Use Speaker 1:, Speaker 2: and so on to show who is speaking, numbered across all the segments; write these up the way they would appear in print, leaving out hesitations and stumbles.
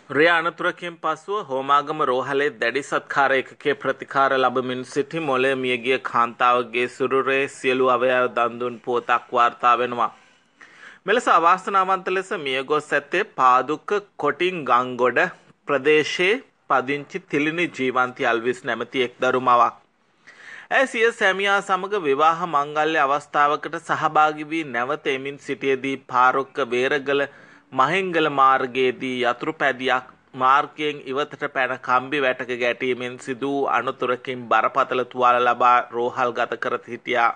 Speaker 1: රිය අනතුරකින් පසුව හෝමාගම රෝහලේ දැඩි සත්කාර ඒකකයේ ප්‍රතිකාර ලැබමින් සිටි මොළය මියගිය කාන්තාවගේ සිරුරේ සියලු අවයව දන් දුන් පුවතක් වාර්තා වෙනවා. මෙලෙස අවාසනාවන්ත ලෙස මියගොස් ඇත්තේ පාදුක්ක කොටින් ගංගොඩ ප්‍රදේශයේ පදිංචි තිලිනි ජීවන්ති අල්විස් නැමැති එක් දරුමවක්. ඇය සිය සැමියා සමග විවාහ මංගල්‍ය අවස්ථාවකට සහභාගී වී නැවත එමින් සිටියේදී පාරොක්ක වේරගල මහින්ගල මාර්ගයේදී යතුරු පැදියක් මාර්ගයෙන් ඉවතට පැන කම්බි වැටක ගැටීමෙන් සිදු වූ අනතුරකින් බරපතල තුවාල ලබා රෝහල්ගත කර සිටියා.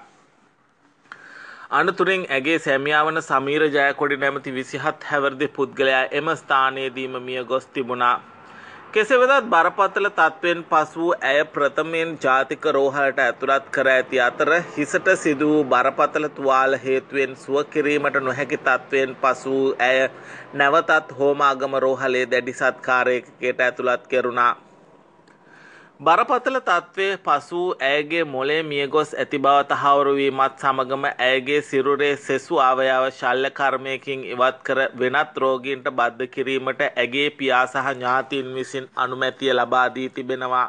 Speaker 1: අනතුරින් ඇගේ සැමියා වන සමීර ජයකොඩි නැමැති 27 හැවිරිදි පුද්ගලයා එම ස්ථානයේදීම මිය ගොස් තිබුණා. කෙසේ වෙතත් බරපතල තත්ත්වයෙන් පසු වූ ඇය ප්‍රථමයෙන් ජාතික රෝහලට ඇතුළත් කර ඇති අතර හිසට සිදු වූ බරපතල තුවාල හේතුවෙන් සුව කිරීමට නොහැකි තත්ත්වයෙන් පසු වූ ඇය නැවතත් හෝමාගම රෝහලේ දැඩි සත්කාර ඒකකයට ඇතුළත් කෙරුණා. බරපතල තත්ත්වයේ පසු ඇයගේ මොළේ මියගොස් ඇති බව තහවුරු වීමත් සමගම ඇයගේ සිරුරේ සෙසු අවයව ශල්‍ය කර්මයකින් ඉවත් කර වෙනත් රෝගීන්ට බද්ධ කිරීමට ඇගේ පියා සහ ඥාතීන් විසින් අනුමැතිය ලබා දී තිබෙනවා.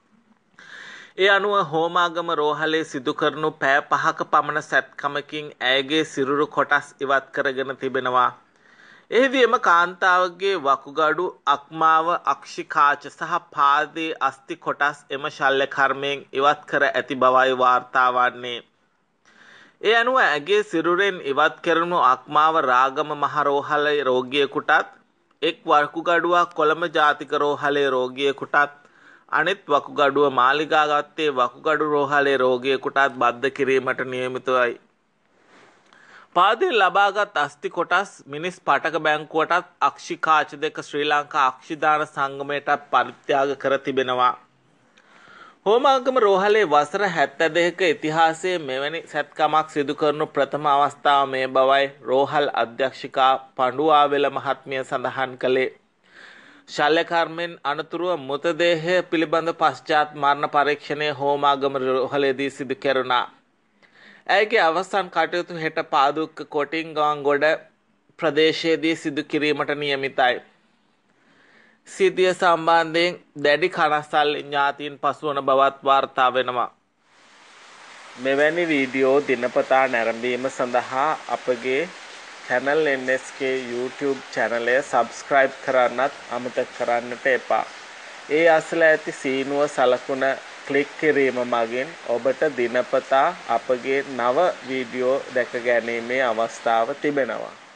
Speaker 1: ඒ අනුව හෝමාගම රෝහලේ සිදු කරනු පැය 5ක පමණ සැත්කමකින් ඇයගේ සිරුරු කොටස් ඉවත් කරගෙන තිබෙනවා. එහිදී එම කාන්තාවගේ වකුගඩු අක්මාව අක්ෂිකාච සහ පාදයේ අස්ථි කොටස් එම ශල්‍ය කර්මයෙන් ඉවත් කර ඇති බවයි වාර්තා වන්නේ. ඒ අනුව ඇගේ සිරුරෙන් ඉවත් කරනු අක්මාව රාගම මහ රෝහලේ රෝගියෙකුටත් එක් වකුගඩුවක් කොළඹ ජාතික රෝහලේ රෝගියෙකුටත් අනෙත් වකුගඩුව මාලිගාගත්තේ වකුගඩු රෝහලේ රෝගියෙකුටත් බද්ධ කිරීමට නියමිතයි. පාදයෙන් ලබාගත් අස්ථි කොටස් මිනිස් පටක බැංකුවටත් අක්ෂිකාච දෙක ශ්‍රී ලංකා අක්ෂිදාන සංගමයටත් පරිත්‍යාග කර තිබෙනවා. හෝමාගම රෝහලේ වසර 72ක ඉතිහාසයේ මෙවැනි සැත්කමක් සිදු කරනු ප්‍රථම අවස්ථාව මේ බවයි රෝහල් අධ්‍යක්ෂිකා පඬුවාවෙල මහත්මිය සඳහන් කළේ. ශල්‍ය කර්මෙන් අනතුරුව මృతදේහය පිළිබඳ පශ්චාත් මරණ පරීක්ෂණය හෝමාගම රෝහලේදී සිදු කෙරුණා. ඇයගේ අවසන් කටයුතු හෙට පාදුක්ක කොටින් ගංගොඩ ප්‍රදේශයේදී සිදු කිරීමට නියමිතයි. සිද්ධිය සම්බන්ධයෙන් දැඩි කනස්සල් ඥාතීන් පසුවන බවත් වාර්තා වෙනවා. මෙවැනි වීඩියෝ දිනපතා නැරඹීම සඳහා අපගේ channel NSK YouTube channel එක subscribe කරන්නත් අමතක කරන්නට එපා. ඒ අසල ඇති සීනුව සලකුණ ක්ලික් කිරීම මගින් ඔබට දිනපතා අපගේ නව වීඩියෝ දැක ගැනීමේ අවස්ථාව තිබෙනවා.